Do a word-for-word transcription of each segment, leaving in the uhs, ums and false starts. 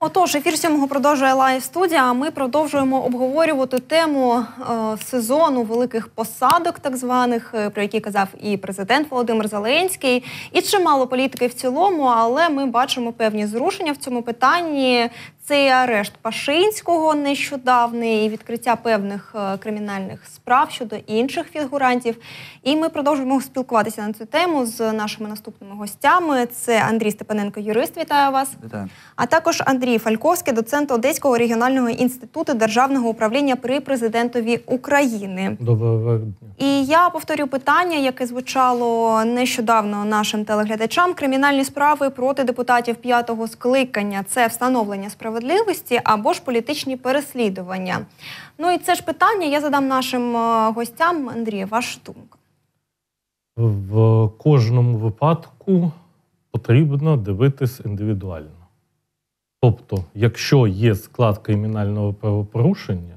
Отож, ефір сьомого продовжує лайв-студія, а ми продовжуємо обговорювати тему е, сезону великих посадок, так званих, про які казав і президент Володимир Зеленський, і чимало політики в цілому, але ми бачимо певні зрушення в цьому питанні. Це і арешт Пашинського нещодавний, і відкриття певних е, кримінальних справ щодо інших фігурантів. І ми продовжуємо спілкуватися на цю тему з нашими наступними гостями. Це Андрій Степаненко, юрист, вітаю вас. Вітаю. А також Андрій Фальковський, доцент Одеського регіонального інституту державного управління при президентові України. Доброго дня. І я повторю питання, яке звучало нещодавно нашим телеглядачам. Кримінальні справи проти депутатів п'ятого скликання – це встановлення справедливості або ж політичні переслідування? Ну і це ж питання я задам нашим гостям. Андрій, ваша думка? В кожному випадку потрібно дивитись індивідуально. Тобто, якщо є склад кримінального правопорушення,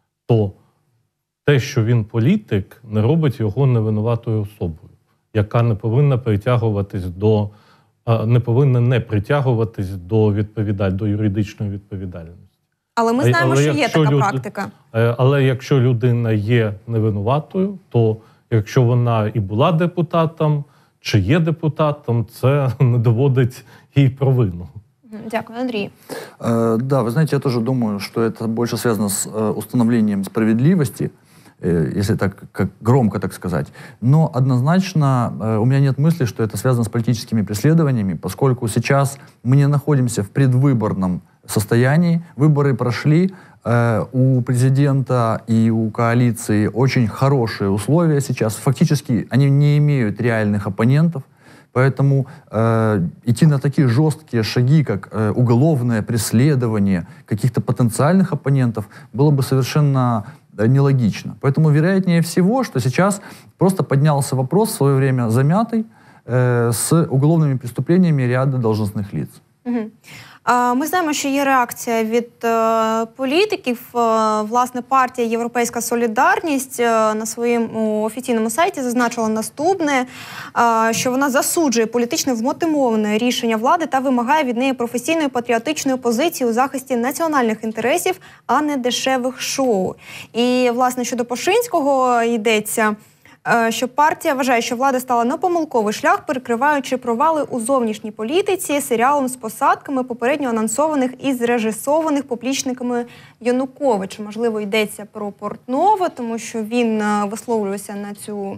то те, що він політик, не робить його невинуватою особою, яка не повинна притягуватись до не повинна не притягуватись до відповідаль, до юридичної відповідальності. Але ми знаємо, але що є така люд... практика. Але якщо людина є невинуватою, то якщо вона і була депутатом, чи є депутатом, це не доводить їй провину. Дякую, Андрій. Э, да, вы знаете, я тоже думаю, что это больше связано с э, установлением справедливости, э, если так как громко так сказать. Но однозначно э, у меня нет мысли, что это связано с политическими преследованиями, поскольку сейчас мы не находимся в предвыборном состоянии. Выборы прошли, э, у президента и у коалиции очень хорошие условия сейчас. Фактически они не имеют реальных оппонентов. Поэтому э, идти на такие жесткие шаги, как э, уголовное преследование каких-то потенциальных оппонентов, было бы совершенно э, нелогично. Поэтому вероятнее всего, что сейчас просто поднялся вопрос, в свое время замятый, э, с уголовными преступлениями ряда должностных лиц. Угу. Ми знаємо, що є реакція від е, політиків. Е, власне, партія «Європейська солідарність» е, на своєму офіційному сайті зазначила наступне, е, що вона засуджує політично вмотивоване рішення влади та вимагає від неї професійної патріотичної позиції у захисті національних інтересів, а не дешевих шоу. І, власне, щодо Пашинського йдеться, що партія вважає, що влада стала на помилковий шлях, перекриваючи провали у зовнішній політиці серіалом з посадками, попередньо анонсованих і зрежисованих поплічниками Януковича. Можливо, йдеться про Портнова, тому що він висловлювався на цю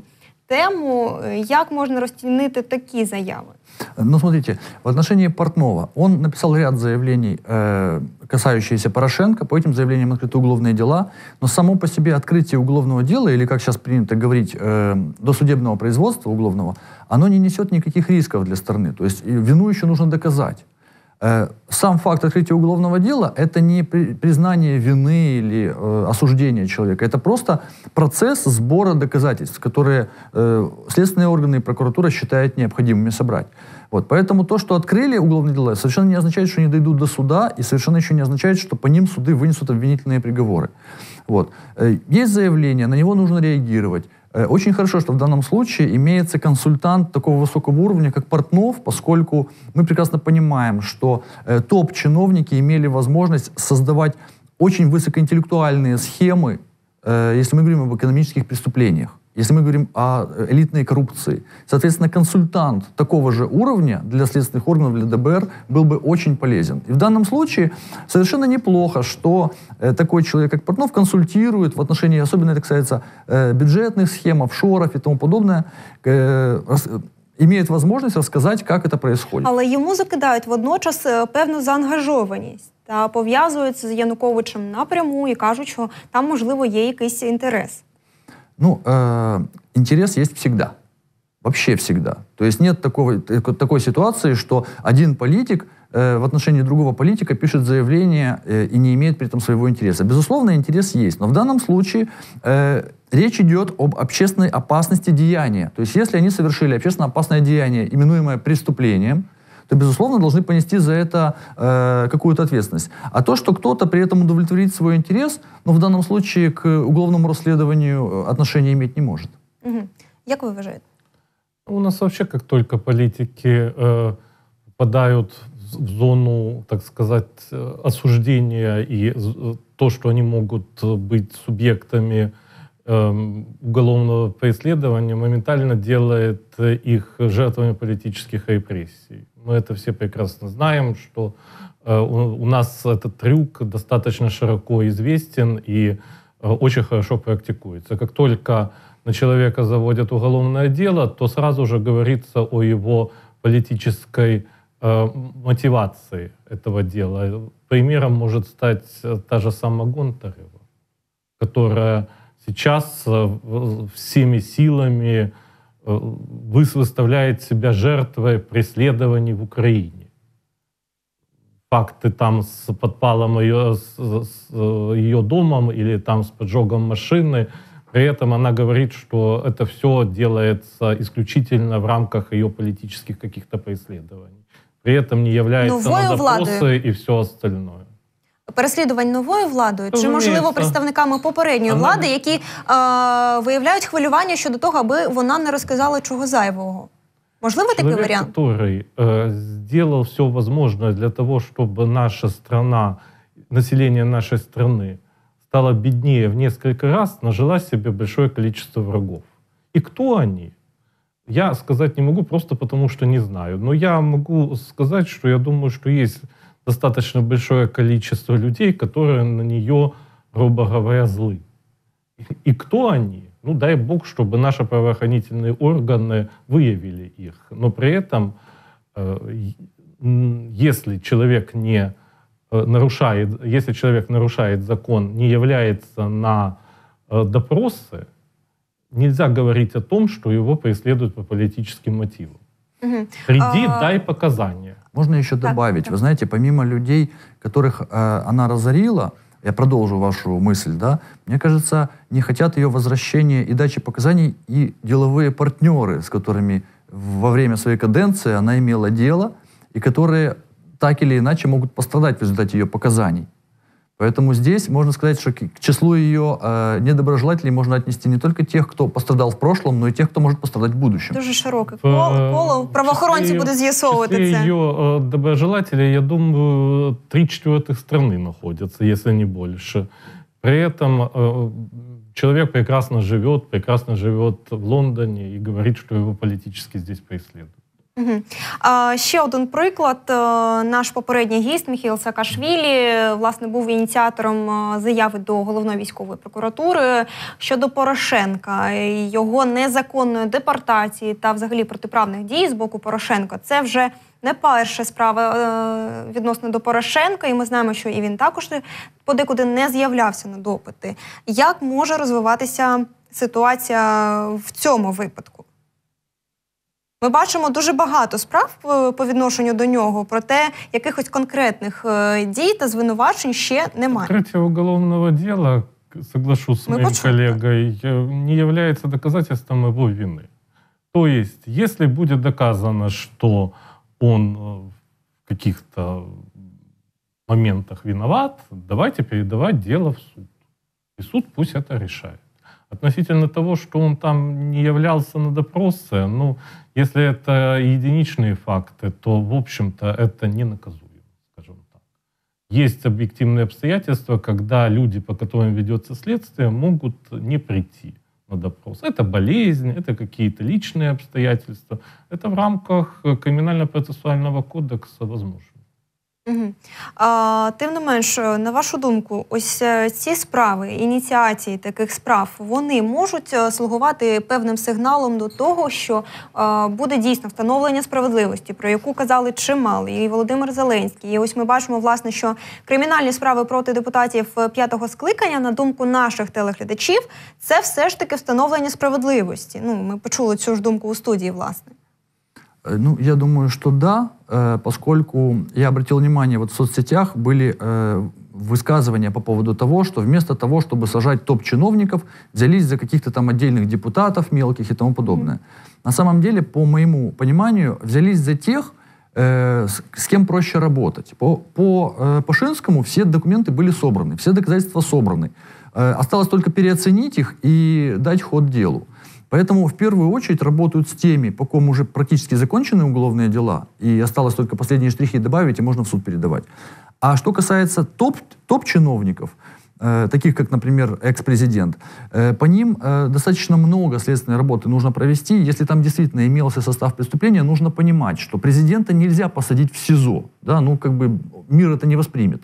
тему. Як можна розцінити такі заяви? Ну, смотрите, в отношении Портнова он написал ряд заявлений, э, касающихся Порошенко, по этим заявлениям открыты уголовные дела, но само по себе открытие уголовного дела, или, как сейчас принято говорить, э, досудебного производства уголовного, оно не несет никаких рисков для страны. То есть вину еще нужно доказать. Э, сам факт открытия уголовного дела – это не при, признание вины или э, осуждение человека, это просто процесс сбора доказательств, которые э, следственные органы и прокуратура считают необходимыми собрать. Вот, поэтому то, что открыли уголовные дела, совершенно не означает, что они дойдут до суда, и совершенно еще не означает, что по ним суды вынесут обвинительные приговоры. Вот. Э, есть заявление, на него нужно реагировать. Очень хорошо, что в данном случае имеется консультант такого высокого уровня, как Портнов, поскольку мы прекрасно понимаем, что э, топ-чиновники имели возможность создавать очень высокоинтеллектуальные схемы, э, если мы говорим об экономических преступлениях, если мы говорим о элитной коррупции. Соответственно, консультант такого же уровня для следственных органов, для ДБР был бы очень полезен. И в данном случае совершенно неплохо, что э, такой человек, как Портнов, консультирует в отношении, особенно это касается э, бюджетных схем, офшоров и тому подобное, э, рас, имеет возможность рассказать, как это происходит. Але йому закидають водночас певну заангажованість та пов'язуються з Януковичем напряму і кажуть, що там, можливо, є якийсь інтерес. Ну, э, интерес есть всегда. Вообще всегда. То есть нет такого, такой ситуации, что один политик э, в отношении другого политика пишет заявление э, и не имеет при этом своего интереса. Безусловно, интерес есть. Но в данном случае э, речь идет об общественной опасности деяния. То есть если они совершили общественно опасное деяние, именуемое преступлением, то, безусловно, должны понести за это э, какую-то ответственность. А то, что кто-то при этом удовлетворит свой интерес, ну, в данном случае к уголовному расследованию отношения иметь не может. Угу. Як ви вважаєте? У нас вообще, как только политики э, попадают в зону, так сказать, осуждения и то, что они могут быть субъектами уголовного преследования, моментально делает их жертвами политических репрессий. Мы это все прекрасно знаем, что у нас этот трюк достаточно широко известен и очень хорошо практикуется. Как только на человека заводят уголовное дело, то сразу же говорится о его политической э, мотивации этого дела. Примером может стать та же самая Гонтарева, которая сейчас э, всеми силами э, выставляет себя жертвой преследований в Украине. Факты там с подпалом ее, с, с ее домом или там с поджогом машины. При этом она говорит, что это все делается исключительно в рамках ее политических каких-то преследований. При этом не является Новою на допросы владою. і все остальное. Переслідувань новою владою чи, Розуміється. можливо, представниками попередньої Вона- влади, які е, виявляють хвилювання щодо того, аби вона не розказала чого зайвого? Можливо, такий Человек, варіант? который э, сделал все возможное для того, чтобы наша страна, население нашей страны стало беднее в несколько раз, нажила себе большое количество врагов. И кто они? Я сказать не могу просто потому, что не знаю. Но я могу сказать, что я думаю, что есть достаточно большое количество людей, которые на нее, грубо говоря, злы. И кто они? Ну, дай бог, чтобы наши правоохранительные органы выявили их. Но при этом, э, если человек не э, нарушает, если человек нарушает закон, не является на э, допросы, нельзя говорить о том, что его преследуют по политическим мотивам. Угу. Приди, А- дай показания. Можно еще Так, добавить, так. вы знаете, помимо людей, которых э, она разорила, я продолжу вашу мысль, да, мне кажется, не хотят ее возвращения и дачи показаний и деловые партнеры, с которыми во время своей каденции она имела дело, и которые так или иначе могут пострадать в результате ее показаний. Поэтому здесь можно сказать, что к числу ее э, недоброжелателей можно отнести не только тех, кто пострадал в прошлом, но и тех, кто может пострадать в будущем. Дуже широке В, коло, э, коло. правоохоронці числе- будуть з'ясовувати В числе це. ее э, доброжелателей, я думаю, три четвертых страны находятся, если не больше. При этом э, человек прекрасно живет, прекрасно живет в Лондоне и говорит, что его политически здесь преследуют. Угу. А, ще один приклад. Е, Наш попередній гість Міхеїл Саакашвілі, власне, був ініціатором е, заяви до головної військової прокуратури щодо Порошенка, і його незаконної депортації та взагалі протиправних дій з боку Порошенка. Це вже не перша справа е, відносно до Порошенка, і ми знаємо, що і він також подекуди не з'являвся на допити. Як може розвиватися ситуація в цьому випадку? Ми бачимо дуже багато справ е, по відношенню до нього, проте якихось конкретних е, дій та звинувачень ще немає. Открытие уголовного дела, к- соглашусь с Мы моим почему? коллегой, э, не является доказательством его вины. То есть, если будет доказано, что он э, в каких-то моментах виноват, давайте передавать дело в суд. И суд пусть это решает. Относительно того, что он там не являлся на допросы, ну, если это единичные факты, то, в общем-то, это не наказуемо, скажем так. Есть объективные обстоятельства, когда люди, по которым ведется следствие, могут не прийти на допрос. Это болезнь, это какие-то личные обстоятельства. Это в рамках Криминально-процессуального кодекса возможно. Угу. А, тим не менш, на вашу думку, ось е, ці справи, ініціації таких справ, вони можуть е, слугувати певним сигналом до того, що е, буде дійсно встановлення справедливості, про яку казали чимало, і Володимир Зеленський. І ось ми бачимо, власне, що кримінальні справи проти депутатів п'ятого скликання, на думку наших телеглядачів, це все ж таки встановлення справедливості. Ну, ми почули цю ж думку у студії, власне. Э, Ну, я думаю, что да, э, поскольку я обратил внимание, вот в соцсетях были э, высказывания по поводу того, что вместо того, чтобы сажать топ-чиновников, взялись за каких-то там отдельных депутатов мелких и тому подобное. На самом деле, по моему пониманию, взялись за тех, э, с, с кем проще работать. По, по э, Пашинскому все документы были собраны, все доказательства собраны. Э, осталось только переоценить их и дать ход делу. Поэтому в первую очередь работают с теми, по ком уже практически закончены уголовные дела, и осталось только последние штрихи добавить, и можно в суд передавать. А что касается топ, топ-чиновников, э, таких как, например, экс-президент, э, по ним э, достаточно много следственной работы нужно провести. Если там действительно имелся состав преступления, нужно понимать, что президента нельзя посадить в СИЗО. Да? Ну, как бы мир это не воспримет.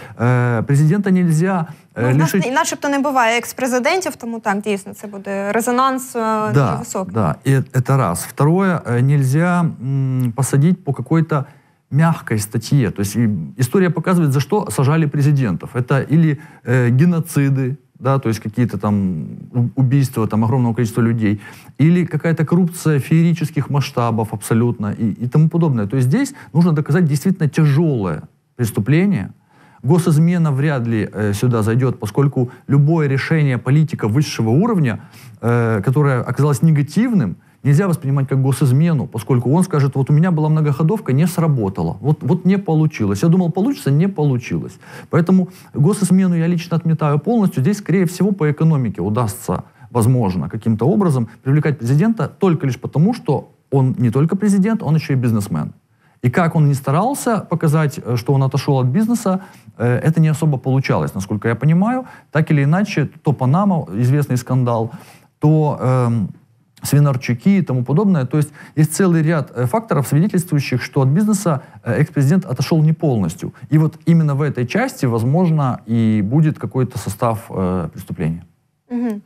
Э, президента нельзя э, ну, лишить... нас, начебто не буває екс-президентів, тому так, дійсно, це буде резонанс е, дуже Да, високий. да, и это раз. Второе, э, нельзя м, посадить по какой-то мягкой статье. То есть и, история показывает, за что сажали президентов. Это или э, геноциды, да, то есть какие-то там убийства там, огромного количества людей, или какая-то коррупция феерических масштабов абсолютно и, и тому подобное. То есть здесь нужно доказать действительно тяжелое преступление. Госизмена вряд ли э, сюда зайдет, поскольку любое решение политика высшего уровня, э, которое оказалось негативным, нельзя воспринимать как госизмену, поскольку он скажет, вот у меня была многоходовка, не сработала, вот, вот не получилось. Я думал, получится, не получилось. Поэтому госизмену я лично отметаю полностью. Здесь, скорее всего, по экономике удастся, возможно, каким-то образом привлекать президента только лишь потому, что он не только президент, он еще и бизнесмен. И как он ни старался показать, что он отошел от бизнеса, это не особо получалось, насколько я понимаю. Так или иначе, то Панама, известный скандал, то эм, Свинарчуки и тому подобное. То есть есть целый ряд факторов, свидетельствующих, что от бизнеса экс-президент отошел не полностью. И вот именно в этой части, возможно, и будет какой-то состав э, преступления. Угу.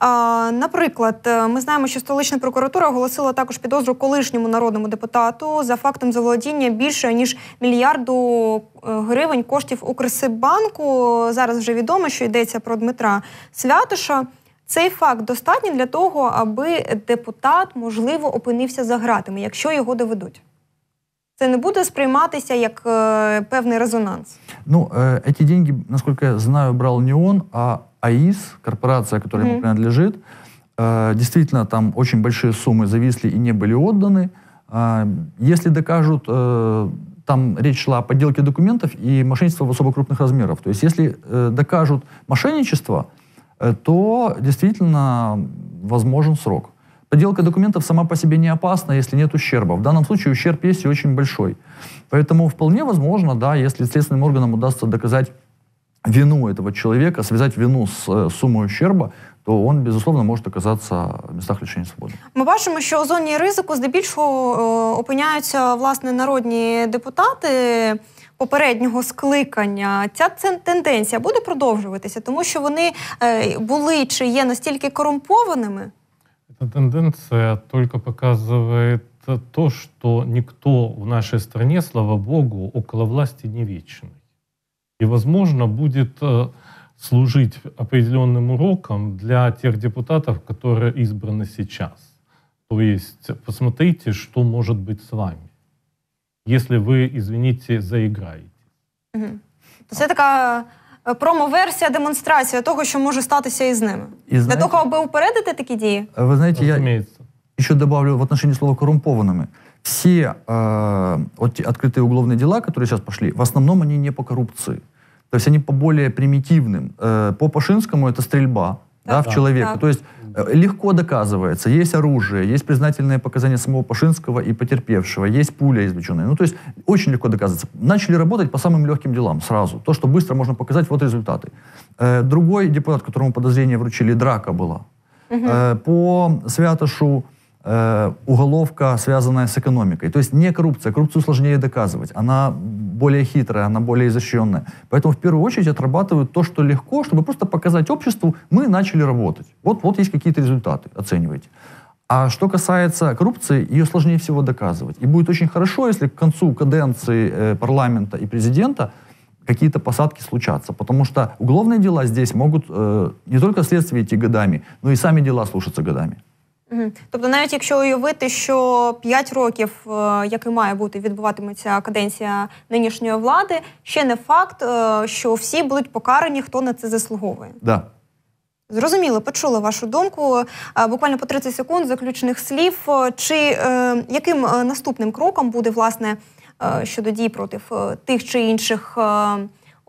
А, наприклад, ми знаємо, що столична прокуратура оголосила також підозру колишньому народному депутату за фактом заволодіння більше ніж мільярду гривень коштів Укрсиббанку. Зараз вже відомо, що йдеться про Дмитра Святоша. Цей факт достатній для того, аби депутат, можливо, опинився за ґратами, якщо його доведуть? Це не буде сприйматися як е, певний резонанс? Ну, э, эти деньги, насколько я знаю, брал не он, а АИС, корпорация, которая mm-hmm. ему принадлежит. Э, действительно, там очень большие суммы зависли и не были отданы. Э, если докажут, э, там речь шла о подделке документов и мошенничество в особо крупных размерах. То есть если э, докажут мошенничество, э, то действительно возможен срок. Подделка документов сама по себе не опасна, если нет ущерба. В данном случае ущерб есть и очень большой. Поэтому вполне возможно, да, если следственным органам удастся доказать вину этого человека, связать вину с э, суммой ущерба, то он, безусловно, может оказаться в местах лишення свободи. Ми бачимо, що у зоні ризику здебільшого е, опиняються, власне, народні депутати попереднього скликання. Ця тенденція буде продовжуватися, тому що вони е, були чи є настільки корумпованими? Эта тенденция только показывает то, что никто в нашей стране, слава богу, около власти не вечный. И, возможно, будет служить определенным уроком для тех депутатов, которые избраны сейчас. То есть посмотрите, что может быть с вами, если вы, извините, заиграете. Угу. Це така промо-версія, демонстрація того, що може статися із ними. И Для знаете, того, аби упередити такі дії? Вы знаете, я еще добавлю в отношении слова «коррумпованными». Все э, вот открытые уголовные дела, которые сейчас пошли, в основном они не по коррупции. То есть они по более примитивным. Э, по Пашинскому это стрельба, да, да, в человека. Да. То есть э, легко доказывается. Есть оружие, есть признательные показания самого Пашинского и потерпевшего, есть пуля извлеченная. Ну, то есть очень легко доказывается. Начали работать по самым легким делам сразу. То, что быстро можно показать, вот результаты. Э, другой депутат, которому подозрение вручили, драка была. Угу. Э, по Святошу э, уголовка, связанная с экономикой. То есть не коррупция. Коррупцию сложнее доказывать. Она более хитрая, она более изощренная. Поэтому в первую очередь отрабатывают то, что легко, чтобы просто показать обществу, мы начали работать. Вот, вот есть какие-то результаты, оценивайте. А что касается коррупции, ее сложнее всего доказывать. И будет очень хорошо, если к концу каденции э, парламента и президента какие-то посадки случатся. Потому что уголовные дела здесь могут э, не только следствие идти годами, но и сами дела слушаться годами. Угу. Тобто навіть якщо уявити, що п'ять років, як і має бути, відбуватиметься каденція нинішньої влади, ще не факт, що всі будуть покарані, хто на це заслуговує. Да. Зрозуміло, почули вашу думку. Буквально по тридцять секунд заключних слів. Чи е, яким наступним кроком буде, власне, щодо дій проти тих чи інших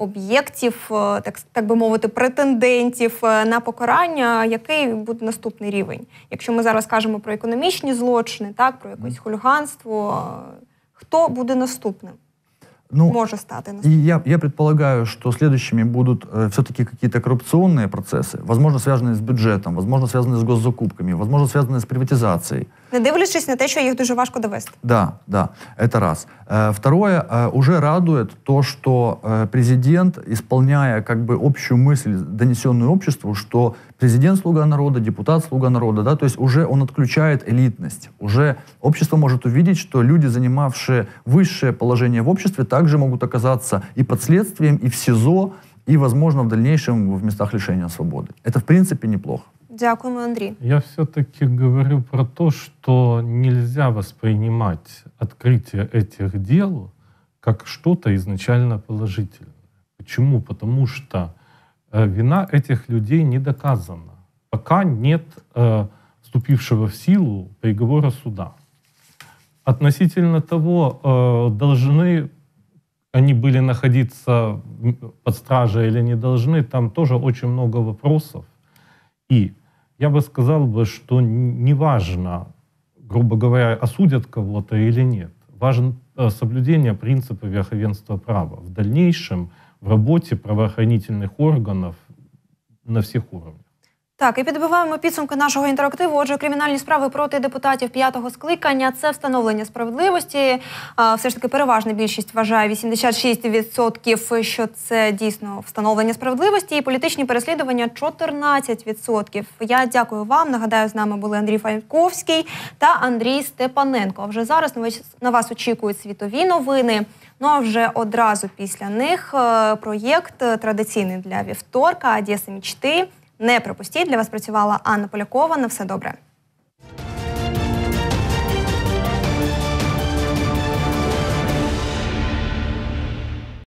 об'єктів, так, так би мовити, претендентів на покарання, який буде наступний рівень? Якщо ми зараз кажемо про економічні злочини, так, про якесь хуліганство, хто буде наступним? Ну, Может стать. И я, я предполагаю, что следующими будут э, все-таки какие-то коррупционные процессы, возможно, связанные с бюджетом, возможно, связанные с госзакупками, возможно, связанные с приватизацией. Не дивлячись на те, що їх дуже важко довести. Да, да, это раз. Э, второе, э, уже радует то, что э, президент, исполняя как бы общую мысль, донесенную обществу, что президент — слуга народа, депутат — слуга народа, да, то есть уже он отключает элитность. Уже общество может увидеть, что люди, занимавшие высшее положение в обществе, также могут оказаться и под следствием, и в СИЗО, и, возможно, в дальнейшем в местах лишения свободы. Это, в принципе, неплохо. Дякуємо, Андрій. Я все-таки говорю про то, что нельзя воспринимать открытие этих дел как что-то изначально положительное. Почему? Потому что э, вина этих людей не доказана, пока нет э, вступившего в силу приговора суда. Относительно того, э, должны они были находиться под стражей или не должны, там тоже очень много вопросов. И я бы сказал, бы, что неважно, грубо говоря, осудят кого-то или нет. Важно соблюдение принципа верховенства права в дальнейшем в работе правоохранительных органов на всех уровнях. Так, і підбиваємо підсумки нашого інтерактиву. Отже, кримінальні справи проти депутатів п'ятого скликання – це встановлення справедливості. Все ж таки переважна більшість вважає, вісімдесят шість відсотків, що це дійсно встановлення справедливості. І політичні переслідування – чотирнадцять відсотків. Я дякую вам. Нагадаю, з нами були Андрій Фальковський та Андрій Степаненко. А вже зараз на вас очікують світові новини. Ну а вже одразу після них проєкт традиційний для вівторка «Одеса мечти». Не пропустіть. Для вас працювала Анна Полякова. На все добре.